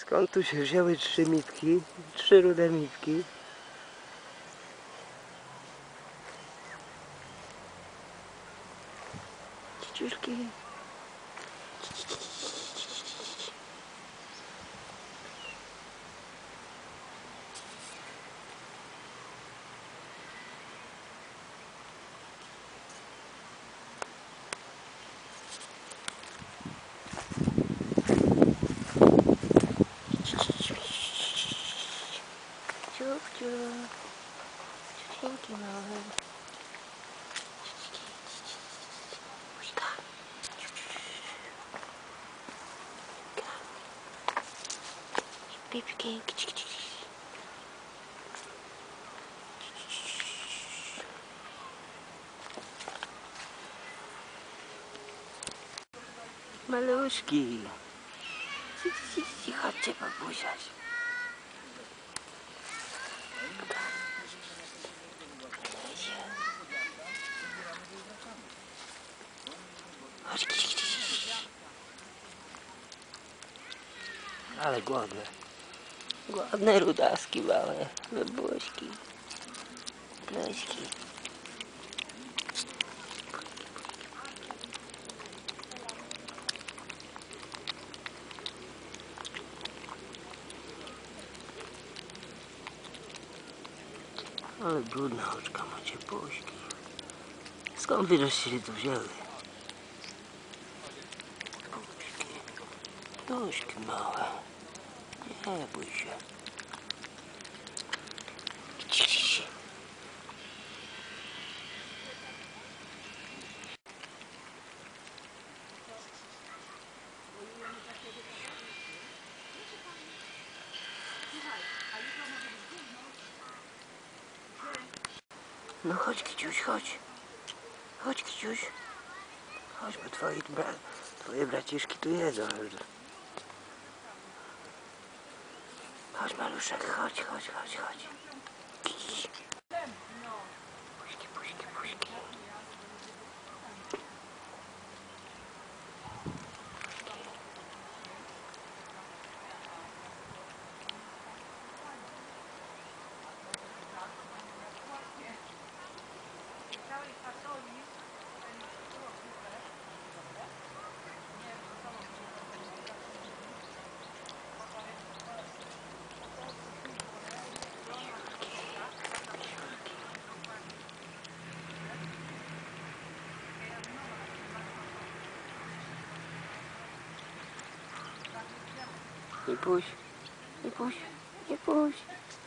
Skąd tu się wzięły 3 mipki? 3 rude mipki. Ciuszki. Ciuchciu, ciucieńki małe. Buźka. Pipki. Maluszki. Chodźcie pobuziać. Chodź, ale głodne. Głodne rudaski małe. Wybuźki. Pleśki. Ale brudne oczka macie, buźki. Skąd wy żeście się tu wzięły? Buźki. Buźki małe. Nie bój się. No chodź, kiciuś, chodź. Chodź, kiciuś. Chodź, bo twoje braciszki tu jedzą. Chodź, maluszek, chodź. Kici. Buźki. Nie puść.